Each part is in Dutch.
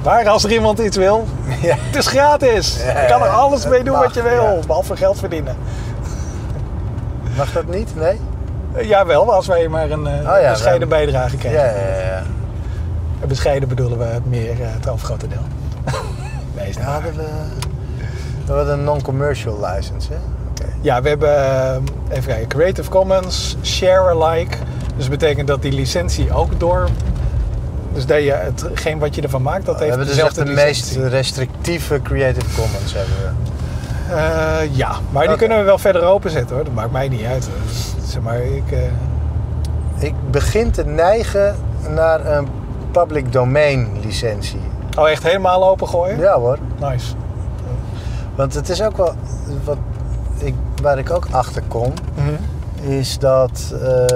Maar als er iemand iets wil, het is gratis. Je kan er alles mee doen wat je wil, behalve geld verdienen. Mag dat niet? Nee? Jawel, als wij maar een bescheiden bijdrage krijgen. Ja. Bescheiden bedoelen we meer het overgrote deel. Nee, is niet waar. We hadden een non-commercial license, hè? Okay. Ja, we hebben, even kijken, Creative Commons, Share Alike. Dus dat betekent dat die licentie ook door... Dus dat je hetgeen wat je ervan maakt, dat heeft dezelfde licentie. We hebben dus echt de meest restrictieve Creative Commons hebben we. Ja, maar die kunnen we wel verder openzetten hoor. Dat maakt mij niet uit. Zeg maar, ik begin te neigen naar een public domain licentie. Oh, echt helemaal opengooien? Ja hoor. Nice. Want het is ook wel... waar ik ook achter kom, is dat...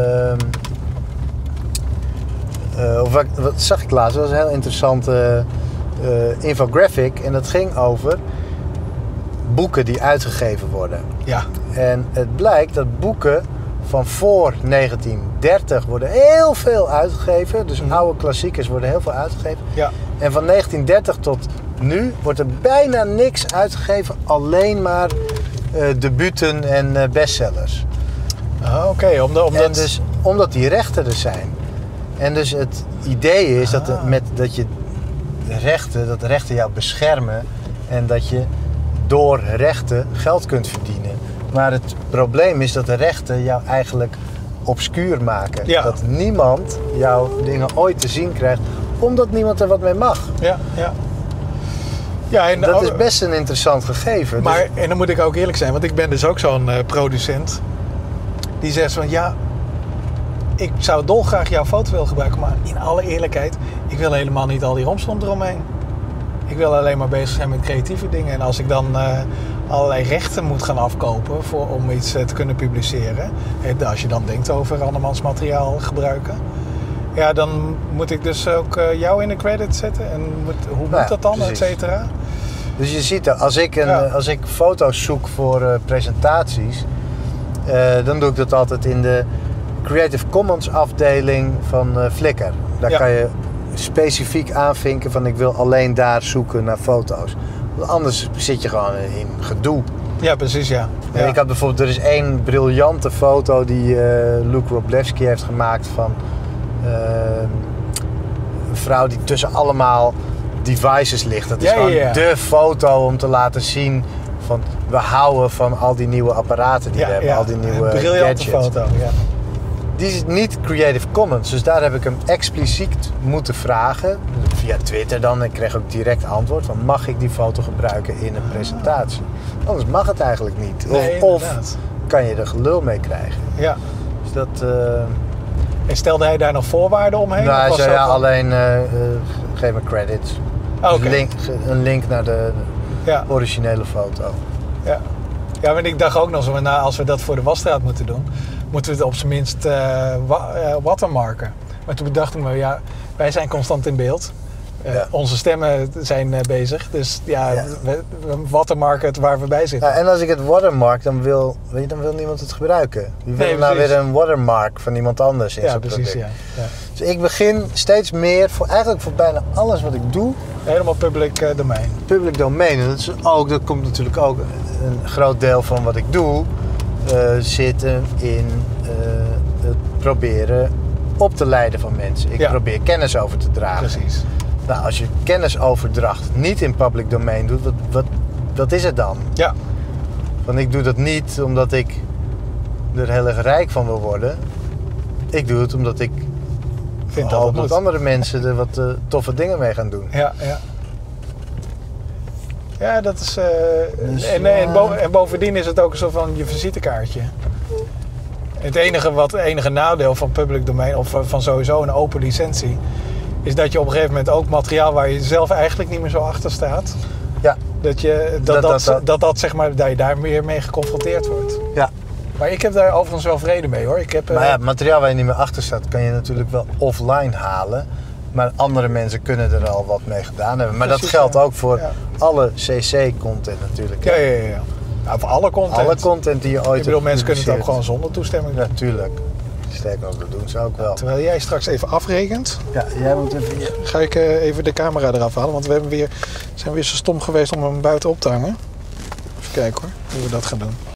wat zag ik laatst? Dat was een heel interessante infographic. En dat ging over boeken die uitgegeven worden. Ja. En het blijkt dat boeken van voor 1930 worden heel veel uitgegeven. Dus oude klassiekers worden heel veel uitgegeven. Ja. En van 1930 tot nu wordt er bijna niks uitgegeven. Alleen maar debuten en bestsellers. Oké, omdat die rechten er zijn. En dus het idee is dat de rechten jou beschermen. En dat je door rechten geld kunt verdienen. Maar het probleem is dat de rechten jou eigenlijk obscuur maken. Ja. Dat niemand jouw dingen ooit te zien krijgt, omdat niemand er wat mee mag. Ja, en dat is best een interessant gegeven. Maar, en dan moet ik ook eerlijk zijn, want ik ben dus ook zo'n producent. Die zegt van, ik zou dolgraag jouw foto willen gebruiken, maar in alle eerlijkheid, ik wil helemaal niet al die romslomp eromheen. Ik wil alleen maar bezig zijn met creatieve dingen. En als ik dan allerlei rechten moet gaan afkopen om iets te kunnen publiceren. Als je dan denkt over andermans materiaal gebruiken. Ja, dan moet ik dus ook jou in de credit zetten. En hoe moet dat dan, et cetera? Dus je ziet dat als ik foto's zoek voor presentaties, dan doe ik dat altijd in de Creative Commons afdeling van Flickr. Daar kan je specifiek aanvinken van ik wil alleen daar zoeken naar foto's. Want anders zit je gewoon in gedoe. Ja, precies, ja. Ik had bijvoorbeeld, er is één briljante foto die Luke Wroblewski heeft gemaakt van een vrouw die tussen allemaal devices ligt. Dat is gewoon de foto om te laten zien van we houden van al die nieuwe apparaten die we hebben, al die nieuwe briljante gadgets. Foto, ja. Die is niet Creative Commons, dus daar heb ik hem expliciet moeten vragen. Via Twitter dan, ik kreeg ook direct antwoord van mag ik die foto gebruiken in een presentatie? Anders mag het eigenlijk niet. Of kan je er gelul mee krijgen. Ja. Dus dat... En stelde hij daar nog voorwaarden omheen? Nou, hij zei alleen geef me credits. Dus een link naar de originele foto. Ja, maar ik dacht ook nog zo, als we dat voor de wasstraat moeten doen, moeten we het op zijn minst watermarken. Maar toen bedacht ik me, wij zijn constant in beeld. Onze stemmen zijn bezig. Dus we watermarken het waar we bij zitten. Ja, en als ik het watermark, dan wil niemand het gebruiken. Die wil weer een watermark van iemand anders in zijn product. Ja. Dus ik begin steeds meer, eigenlijk voor bijna alles wat ik doe. Helemaal public domein. Public domein. En dat komt natuurlijk ook een groot deel van wat ik doe. Zitten in het proberen op te leiden van mensen. Ik probeer kennis over te dragen. Precies. Nou, als je kennisoverdracht niet in public domein doet, wat is het dan? Ja. Want ik doe dat niet omdat ik er heel erg rijk van wil worden. Ik doe het omdat ik hoop dat andere mensen er wat toffe dingen mee gaan doen. Ja, dat is... En bovendien is het ook zo van je visitekaartje. Het enige nadeel van public domein, of van sowieso een open licentie, is dat je op een gegeven moment ook materiaal waar je zelf eigenlijk niet meer zo achter staat. Ja. Dat zeg maar, dat je daar meer mee geconfronteerd wordt. Ja. Maar ik heb daar overigens wel vrede mee hoor. Maar materiaal waar je niet meer achter staat, kan je natuurlijk wel offline halen. Maar andere mensen kunnen er al wat mee gedaan hebben. Maar precies, dat geldt ook voor alle CC-content natuurlijk. Ja. Nou, voor alle content. Alle content die je ooit mensen kunnen het ook gewoon zonder toestemming doen. Natuurlijk. Sterker nog, dat doen ze ook wel. Terwijl jij straks even afrekent, Ja, jij moet even... ga ik even de camera eraf halen. Want we zijn weer zo stom geweest om hem buiten op te hangen. Even kijken hoor, hoe we dat gaan doen.